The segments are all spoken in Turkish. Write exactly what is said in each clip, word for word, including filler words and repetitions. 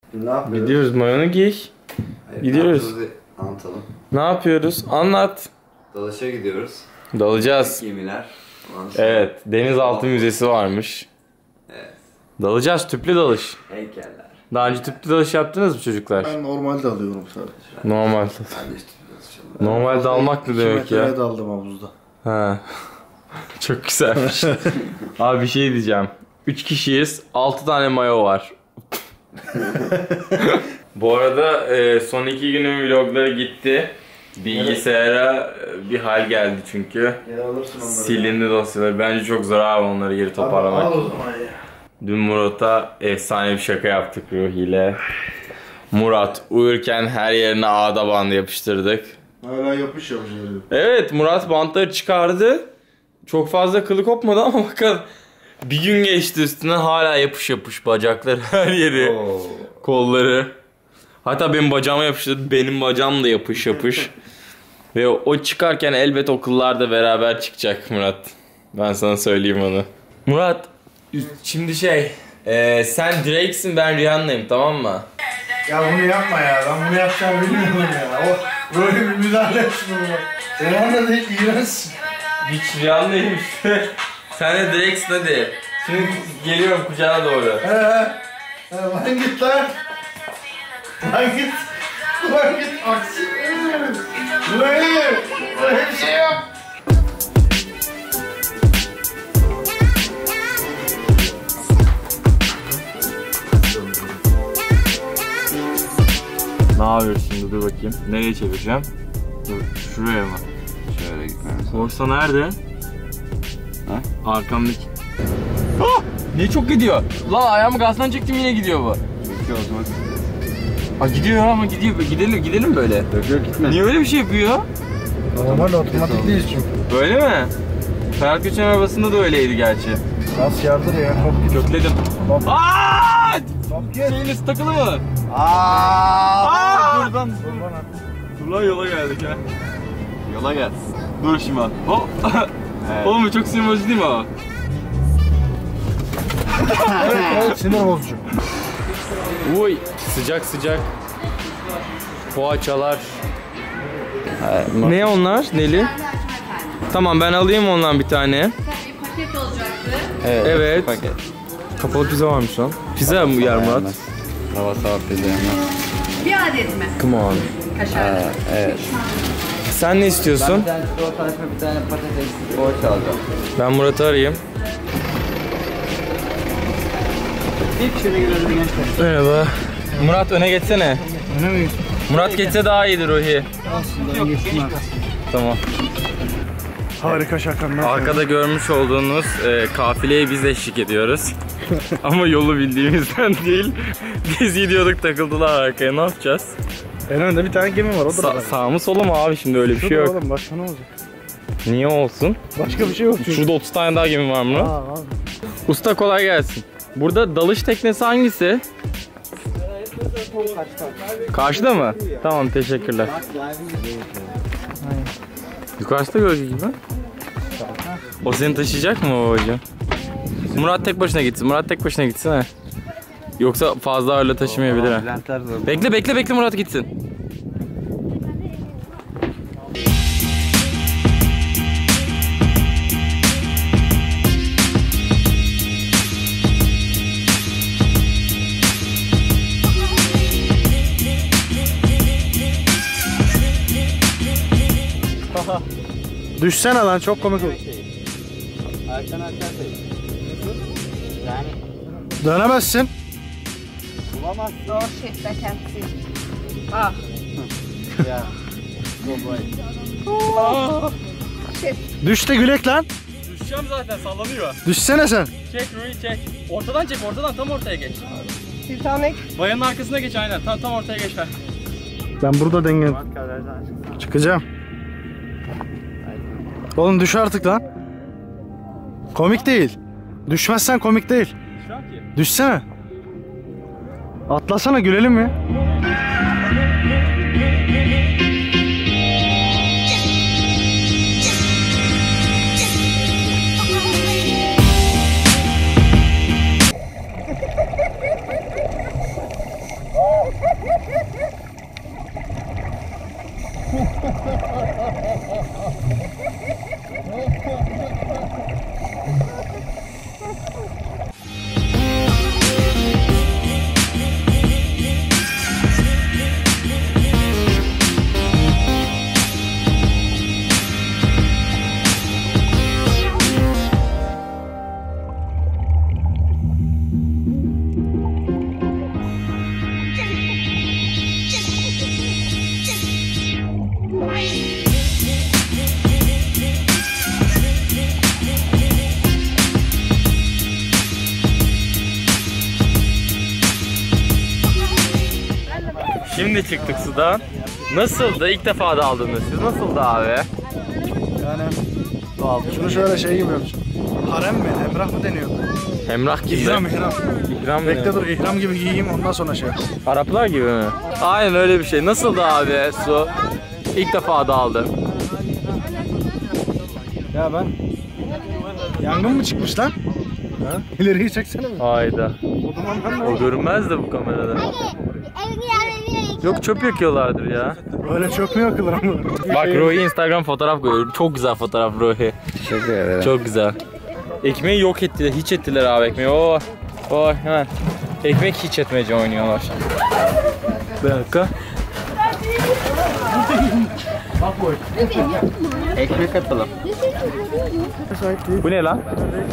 Ne yapıyoruz? Gidiyoruz, mayonu giy. Hayır, gidiyoruz. Anlatalım. Ne yapıyoruz? Anlat. Dalışa gidiyoruz. Dalacağız. Gemiler. Evet, denizaltı müzesi varmış. Evet. Dalacağız, tüplü dalış. Heykeller. Daha önce tüplü dalış yaptınız mı çocuklar? Ben normalde alıyorum sadece. Normal. Ben de işte dalışalım. Normal dalmak ne demek ya? İki daldım havuzda. Ha. Çok güzelmiş. Abi bir şey diyeceğim. Üç kişiyiz, altı tane mayo var. Bu arada e, son iki günün vlogları gitti. Bilgisayara bir hal geldi çünkü. Geri alırsın onları. Silindi dosyaları. Bence çok zor abi onları geri toparlamak. Al o zaman ya. Dün Murat'a efsane bir şaka yaptık Ruhi ile. Murat uyurken her yerine ağda bandı yapıştırdık. Hala yapış yapış ediyor. Evet, Murat bantları çıkardı. Çok fazla kılı kopmadı ama bakın bir gün geçti üstüne hala yapış yapış bacakları her yeri. Oo. Kolları. Hatta benim bacağıma yapıştırdı. Benim bacağım da yapış yapış. Ve o çıkarken elbet o kıllar da beraber çıkacak Murat. Ben sana söyleyeyim onu. Murat, şimdi şey, e, sen Drake'sin, ben Rihanna'yım, tamam mı? Ya bunu yapma ya. Ben bunu yapacağımı bilmiyorum ya. O böyle bir müdahale et şunu bak. Sen anda değil, iğrençsin. Hiç Rihanna'yım işte. Sen de Drake'sin hadi. Şimdi geliyorum kucağına doğru. He he. He lan git lan. Lan git. Lan git. Aksi. Böyle. Böyle bir şey yok. Ne yapıyoruz şimdi, dur bakayım. Nereye çevireceğim? Dur, şuraya mı? Şöyle gitmemiz. Borsa nerede? Ha? Arkamdaki. Ah! Niye çok gidiyor? Lan ayağımı gazdan çektim, yine gidiyor bu. İki otomatik. Aa, gidiyor ama gidiyor. Gidelim gidelim böyle. Yok yok gitme. Niye öyle bir şey yapıyor? Normal otomatik değil çünkü. Böyle mi? Ferhat Göçen arabasında da öyleydi gerçi. Gaz yardır ya. Hop git. Kökledim. Hop. Aaaa! Hop git. Şeyin üstü takılı mı? Aaaa! Aa! Dur lan. Dur lan. Dur lan, yola geldik ha. Yola gel. Dur şimdi. Hop. Evet. Oğlum bu çok sinir bozucu değil mi o? Evet, evet, sinir bozucu. Uy, sıcak sıcak. Poğaçalar. Ne onlar? Neli? Tamam, ben alayım ondan bir tane. Bir paket olacaktı. Evet. Evet. Paket. Kapalı pizza varmış lan. Pizza mı yer Murat? Hava sağ pizza yemez. Bir adet mi? Come on. Kaşar. Evet. Evet. Sen ne istiyorsun? Bir tane çikolata açma, bir tane patates poğaça alacağım. Ben Murat'ı arayayım. İlk şöyle girelim gençler. Merhaba. Murat öne geçsene. Öyle mi? Murat geçse daha iyidir Ruhi. Aslında geçmez. Tamam. Harika şakanlar. Arkada görmüş olduğunuz e, kafileye biz eşlik ediyoruz. Ama yolu bildiğimizden değil. Biz gidiyorduk, takıldılar arkaya, ne yapacağız? En önde bir tane gemi var, o da Sa sağ mı sola mı abi, şimdi öyle bir şey yok. Oğlum, başka ne olacak? Niye olsun? Başka bir şey yok çünkü. Şurada otuz tane daha gemi var mı? Aa, abi. Usta kolay gelsin. Burada dalış teknesi hangisi? Karşıda mı? Tamam, teşekkürler. Yukarıda gölge gibi. O seni taşıyacak mı babacığım? Murat tek başına gitsin. Murat tek başına gitsin ha. Yoksa fazla ağırla taşımayabilir ha. Bekle bekle bekle Murat gitsin. Düşsene lan, çok komik olur. Erken erken değil. Yani Dönemezsin. bulamazsın. Oh shit, I can't see. Ah, Ya. shit. Düş de gülek lan. Düşeceğim zaten, sallanıyor. Düşsene sen. Çek Ruhi çek. Ortadan çek, ortadan tam ortaya geç. Titanic. Bayanın arkasına geç, aynen. Tam tam ortaya geç. Ben burada denge çıkacağım. Oğlum düş artık lan. Komik değil. Düşmezsen komik değil. Düşsene. Atlasana, gülelim ya. Şimdi çıktık sudan. Nasıldı? İlk defa daldınız siz. Nasıldı abi? Yani şunu şöyle şey gibi yapacağım. Harem mi? Emrah mı deniyordu? Emrah gibi. İhram, ihram. İhram mı? Bekle dur, ihram gibi giyeyim ondan sonra şey yapayım. Araplar gibi mi? Aynen öyle bir şey. Nasıldı abi su? İlk defa daldım. Ya ben... Yangın mı çıkmış lan? Ha? İleriyi çeksene mi? Hayda. O zaman ben O görünmez de bu kamerada. Yok çöp yakıyorlardır ya. Öyle çok mu yakılır ama? Bak Ruhi Instagram fotoğraf koyuyor. Çok güzel fotoğraf Ruhi. Teşekkür ederim. Çok güzel. Ekmeği yok ettiler. Hiç ettiler abi ekmeği. Oo. Oo hemen. Ekmek hiç etmece oynuyorlar. Bir dakika. Ekmek atalım. Bu ne lan?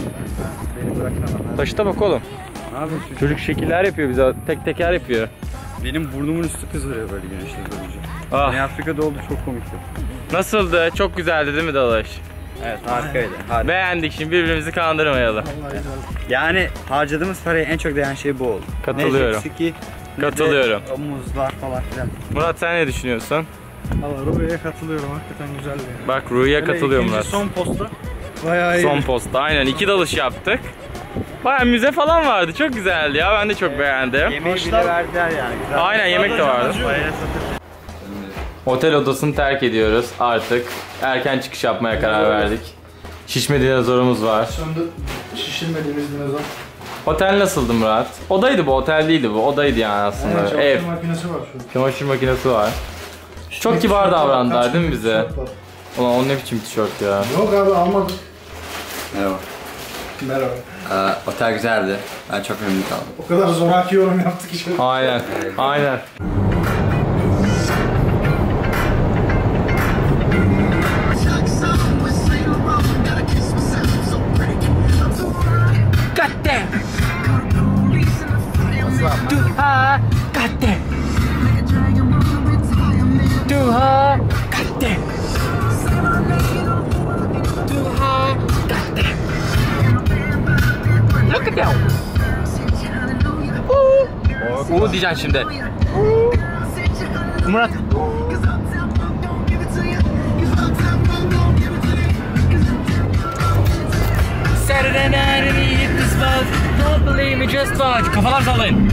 Taşıta bak oğlum. Abi Çocuk şekiller yapıyor bize. Tek teker yapıyor. benim burnumun üstü kızarıyor böyle güneşte durunca. Ah. Güney Afrika'da oldu, çok komikti. Nasıldı? Çok güzeldi değil mi dalış? Evet, harikaydı. Harika. Beğendik, şimdi birbirimizi kandırmayalım. Yani harcadığımız paraya en çok değen şey bu oldu. Katılıyorum. Ne jet ski, ne de Katılıyorum. o muzlar falan filan. Murat sen ne düşünüyorsun? Valla Ruhi'ye katılıyorum, hakikaten güzeldi yani. Bak Ruhi'ye Hele katılıyor ikinci Murat. son posta bayağı iyi. Son posta aynen, iki dalış yaptık. Baya müze falan vardı, çok güzeldi ya, ben de çok beğendim. Yemeği bile verdiler yani. Güzel. Aynen, yemek de vardı. Otel odasını terk ediyoruz artık. Erken çıkış yapmaya karar verdik. Şişme dinozorumuz var. Sonunda şişirmediğimiz dinozor. Otel nasıldı Murat? Odaydı bu, otel değildi bu. Odaydı yani aslında. Evet, Ev. çamaşır makinesi var şurada. Çamaşır makinesi var. Çok kibar davrandılar değil mi bize? Tişört var. Ulan o ne biçim tişört ya. Yok abi almadık. Merhaba. Merhaba. Ee, otel güzeldi. Ben çok memnun kaldım. O kadar zoraki yorum yaptık ki. Aynen. Aynen. Uuu diyeceksin şimdi. Murat. Saturday night and he hit the spot. Don't believe me, just watch. Kafalar sallayın.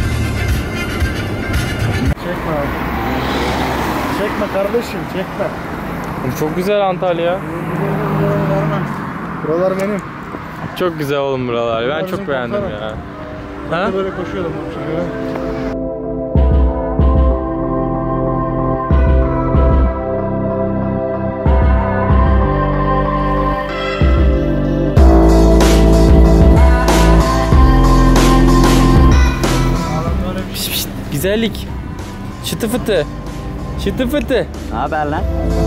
Çekme abi. Çekme kardeşim, çekme. Çok güzel Antalya. Vermem. Buralar benim. Çok güzel oğlum buralar. Ben çok beğendim ya. Ben Ha? de böyle koşuyordum. Şöyle. Pişt, pişt. Güzellik. Çıtı fıtı. Çıtı fıtı. Ne haber lan?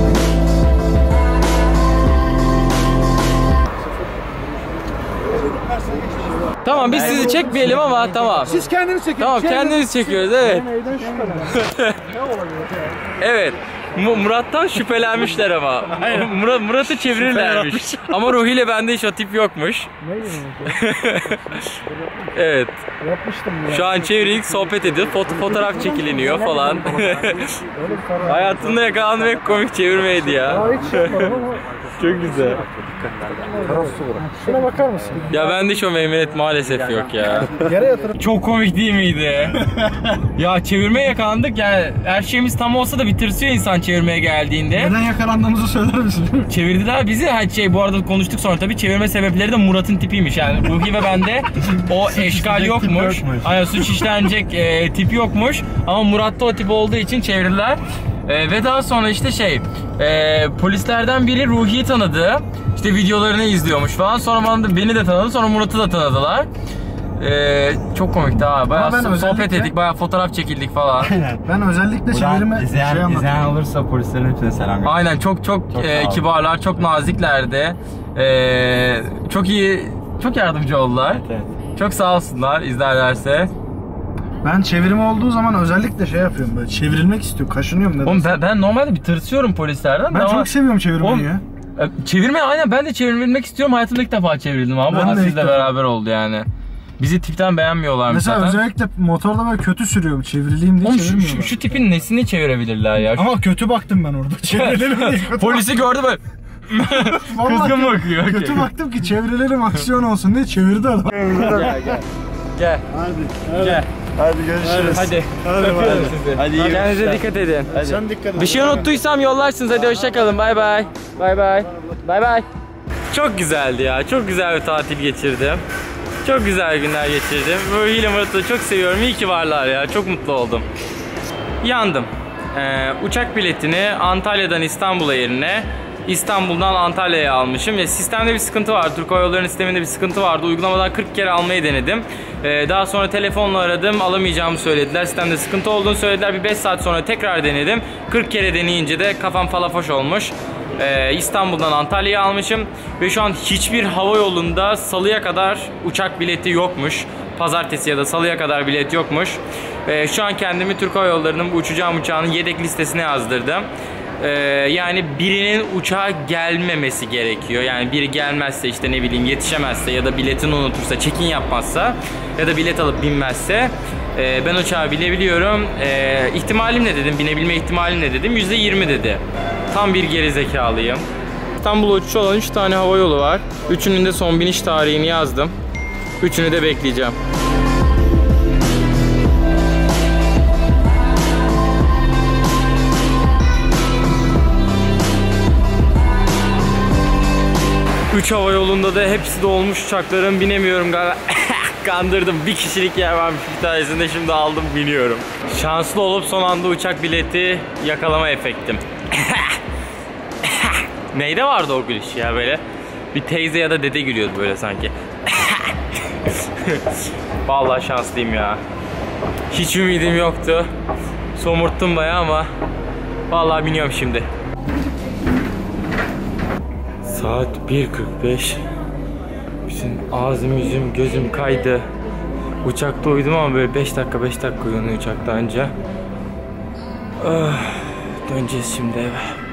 Tamam biz sizi çekmeyelim ama tamam. Siz kendiniz çekin. Tamam kendimiz çekiyoruz, evet. Neyden şüpheleniyorsun? Ne olabilir ya? Evet. Mu- Murat'tan şüphelenmişler ama. Murat Murat'ı çevirirlermiş. Ama Ruhi ile bende hiç o tip yokmuş. Ne bileyim. Evet. Yapmıştım ya. Şu an çevirdik, sohbet ediyor, foto fotoğraf çekiliniyor falan. Hayatımda yakalandığım en komik çevirmeydi ya. Daha hiç şey yapmadım ama. Çok güzel. Şuna bakar mısın? Ya bende hiç o meymenet maalesef yok ya. Yere yatırıp. Çok komik değil miydi? Ya çevirmeye yakalandık yani, her şeyimiz tam olsa da bir tırsıyor insan çevirmeye geldiğinde. Neden yakalandığımızı söyler misin? Çevirdiler bizi. Her şey bu arada konuştuk sonra tabii, çevirme sebepleri de Murat'ın tipiymiş yani. Ruhi ve bende o eşkal yokmuş. Aynen, suç işlenecek e, tipi yokmuş. Ama Murat'ta o tip olduğu için çevirdiler. E, ve daha sonra işte şey e, polislerden biri Ruhi'yi tanıdı. İşte videolarını izliyormuş falan. Sonra bana da, beni de tanıdı. Sonra Murat'ı da tanıdılar. E, çok komikti ha. Bayağı ben sohbet özellikle- ettik. Bayağı fotoğraf çekildik falan. Ben özellikle çevirme şey izleyen, anlatıyorum. izleyen olursa polislerin hepsine selam gönder. Aynen, çok çok, Çok e, sağ ol. kibarlar, çok naziklerdi. E, çok iyi, çok yardımcı oldular. Evet. Çok sağ olsunlar izlerlerse. Ben çevirme olduğu zaman özellikle şey yapıyorum, böyle çevrilmek istiyorum, kaşınıyorum neden? Oğlum ben, ben normalde bir tırsıyorum polislerden de Ben ama çok seviyorum çevirmeyi Oğlum, ya. e, çevirme aynen, ben de çevirmek istiyorum. Hayatımda ilk defa çevrildim ama Ben bu de ilk sizle defa. beraber oldu yani. Bizi tipten beğenmiyorlarmış Mesela zaten. özellikle motorda böyle kötü sürüyorum. Çevrileyim diye Oğlum şu, çevirmiyorlar. şu, şu tipin nesini çevirebilirler ya? Ama kötü baktım ben orada. Çevrilerim diye kötü Polisi gördü böyle. Vallahi Kızgın kö- bakıyor. Kötü Okey. baktım ki çevrelerim aksiyon olsun diye çevirdi adam. Gel gel. Gel. Hadi. Gel. Hadi görüşürüz. Hadi. Hadi, Öpüyorum hadi. sizi. Hadi iyi Kendinize görüşler. dikkat edin. Sen dikkat et. Bir şey unuttuysam yollarsınız. Hadi hoşçakalın. Bay bay. Bay bay. Bay bay. Çok güzeldi ya. Çok güzel bir tatil geçirdim. Çok güzel günler geçirdim. Böyle Hile Murat'ı çok seviyorum. İyi ki varlar ya. Çok mutlu oldum. Yandım. Ee, uçak biletini Antalya'dan İstanbul'a yerine İstanbul'dan Antalya'ya almışım ve sistemde bir sıkıntı var. Türk Hava Yolları'nın sisteminde bir sıkıntı vardı. Uygulamadan kırk kere almayı denedim. Ee, daha sonra telefonla aradım. Alamayacağımı söylediler. Sistemde sıkıntı olduğunu söylediler. Bir beş saat sonra tekrar denedim. kırk kere deneyince de kafam falafoş olmuş. Ee, İstanbul'dan Antalya'ya almışım ve şu an hiçbir hava yolunda salıya kadar uçak bileti yokmuş. Pazartesi ya da salıya kadar bilet yokmuş. Ee, şu an kendimi Türk Hava Yolları'nın bu uçacağım uçağının yedek listesine yazdırdım. Ee, yani birinin uçağa gelmemesi gerekiyor. Yani biri gelmezse, işte ne bileyim yetişemezse ya da biletini unutursa, check-in yapmazsa ya da bilet alıp binmezse e, ben uçağa binebiliyorum. E, ihtimalim ne dedim, binebilme ihtimalim ne dedim, yüzde yirmi dedi. Tam bir gerizekalıyım. İstanbul'a uçuş olan üç tane hava yolu var. Üçünün de son biniş tarihini yazdım. Üçünü de bekleyeceğim. Üç hava yolunda da hepsi dolmuş uçakların, binemiyorum galiba. Kandırdım, bir kişilik yer varmış bir tanesinde, şimdi aldım biniyorum. Şanslı olup son anda uçak bileti yakalama efektim. Neyde vardı o gülüş ya böyle? Bir teyze ya da dede gülüyordu böyle sanki. Vallahi şanslıyım ya. Hiç ümidim yoktu. Somurttum bayağı ama vallahi biniyorum şimdi. Saat bir kırk beş. Bütün ağzım, yüzüm, gözüm kaydı. Uçakta uyudum ama böyle beş dakika beş dakika uyanıyor uçakta anca. Oh, döneceğiz şimdi eve.